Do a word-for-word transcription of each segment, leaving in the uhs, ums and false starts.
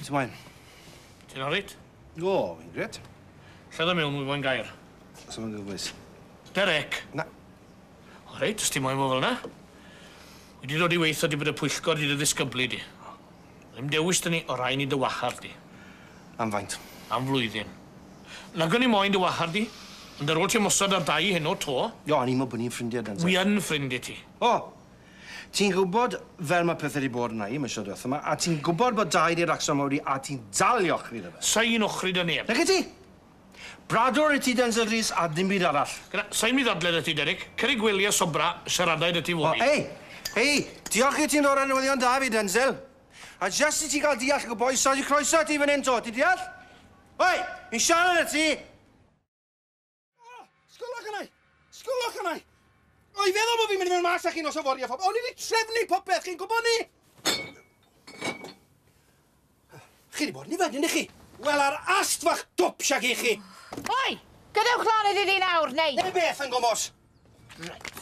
Beth ymlaen? Ti'n orit? O, fi'n gret. Lle mewn mwy fo'n gair? So ma'n gyfwys. Derek. Na. O reit, ys ti moyn mo fel na? Wedi dod i weithio di bod y pwyllgor di dy ddisgyblu di. Ddim dewis dyn ni o rai ni dy wachar di. Am faint? Am flwyddyn. Nagwn ni moyn dy wachar di, ond ar ôl ti mosod ar dau hyn o to... Jo, o'n i'n meddwl bod ni'n ffrindiau dan. Wi yn ffrindiau ti. O! Ti'n gwybod fel mae pethau wedi bod yna i, mae siwr diwethaf yma, a ti'n gwybod bod dau di'r acson mawr i, a ti'n dalio chri dy fe. Sa'n ochri dy neb. Nag ti? Bradwr i ti Denzel Rhys a dim byd arall. Gyda, sa'n mi ddadled y ti, Derek. Ceri gwyliau sobra, siaradau dy ti O, fod i. ei! Ei! Diolch i ti'n o'r newyddion da fi, Denzel. A just i ti gael deall y boi, sa di croeso ti fan hyn to, ti deall? Oi! Mi'n siarad y ti! Sgwlwch yna! Sgwlwch yna! O, i feddwl bod fi'n mynd i mewn mas â chi nos o forio phob. O'n i wedi trefnu popeth, chi'n gwybod ni? Chi wedi bod yn i fedyn i chi? Wel, ar ast fach dwpsiag i chi. Oi! Gadewch lan iddi ni nawr, neu? Neu beth yn gomos? Reit.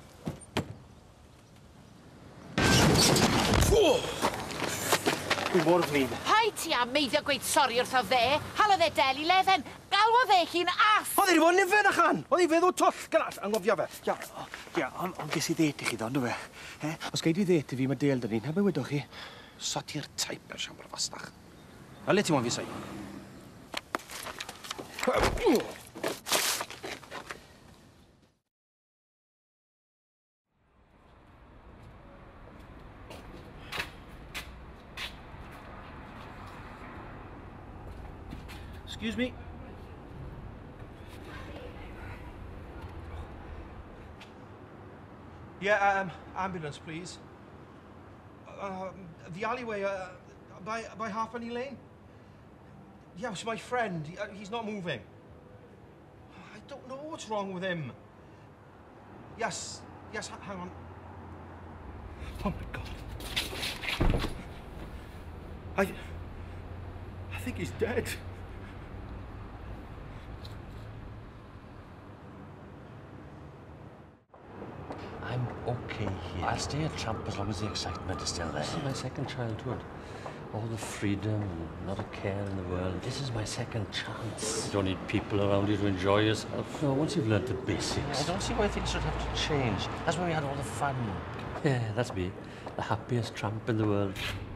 Dwi'n bod flin. Pai ti am meiddio gweud sori wrtho fe. Halodd e del i lefen. Galwodd e chi'n aff. Oedd wedi bod yn nifed achan. Oedd hi feddwl twll gyda'r angofio fe. Ia, ia, ond on ges i ddet i chi ddo, nhw fe. Eh? Os gaid i ddet i fi, mae del dyn ni'n, heb wedwch chi. So ti'r taip ar siambr fastach. A le ti mo'n fi sai? Excuse me. Yeah, um, ambulance, please. Uh, the alleyway, uh, by, by Halfpenny Lane? Yeah, it's my friend. He, uh, he's not moving. I don't know what's wrong with him. Yes, yes, hang on. Oh, my God. I... I think he's dead. I'm okay here. I'll stay a tramp as long as the excitement is still there. This is my second childhood. All the freedom and not a care in the world. This is my second chance. You don't need people around you to enjoy yourself. No, once you've learnt the basics. I don't see why things should have to change. That's where we had all the fun. Yeah, that's me. The happiest tramp in the world.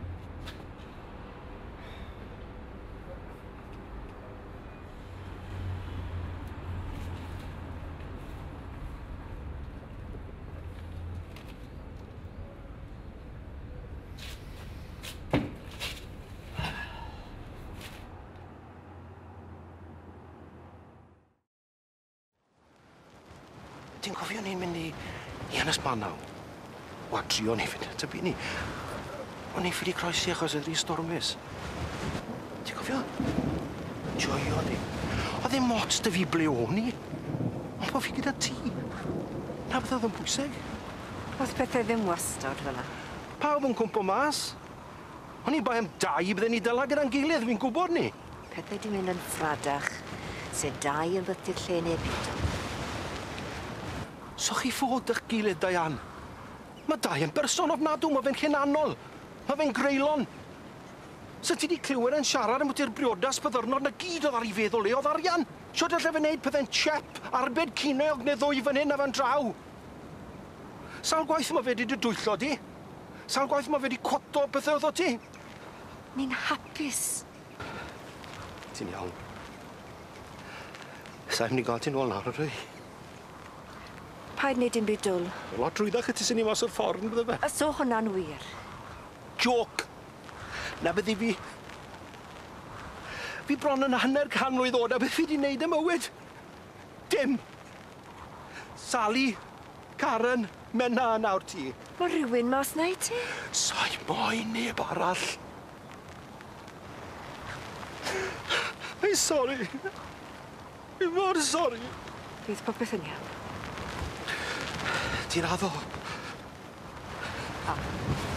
Ti'n cofio ni'n mynd i... i Ynys Manaw? Wa, trio ni fynd, tybu ni. O'n i ffili croesi achos ydw i stormus. Ti'n cofio? Joio ni. Oedd ddim mots dy fi ble o'n i. Ond bod fi gyda ti. Na beth oedd yn bwysig. Oedd pethau ddim wastad fel yna. Pawb yn cwmpo mas. O'n i'n bai am dau i bydden ni dyla gyda'n gilydd, fi'n gwybod ni. Pethau di mynd yn ffradach. Se dau yn fythu'r lle neu byd. So chi ffod eich gilydd, Diane? Mae dau yn berson ofnadw, mae fe'n llunanol. Mae fe'n greulon. So ti di clywed yn siarad am wyt i'r briodas byddyrnod na gyd oedd ar ei feddwl le oedd arian. Siwt allai fe wneud pethau'n chep, arbed cunog neu ddwy fan hyn a fan draw. Sawl gwaith mae fe wedi dwyllo di? Sawl gwaith mae fe wedi cwato beth oedd o ti? Ni'n hapus. Ti'n iawn. Sa'n mynd i gael ti'n ôl nawr, rwy. Paid wneud dim byd dwl. Lot drwyddach y ti sy'n ni mas o'r ffordd yn bydde fe. A so hwnna'n wir. Joc. Na byddi fi... Fi bron yn hanner can mlwydd oed a beth fi di wneud am mywyd. Dim. Sally, Karen, Menna nawr ti. Mae rhywun mas na i ti. Sai boi neb arall. Ei, sori. Fi mor sori. Bydd popeth yn iawn. Ti'n addo? O.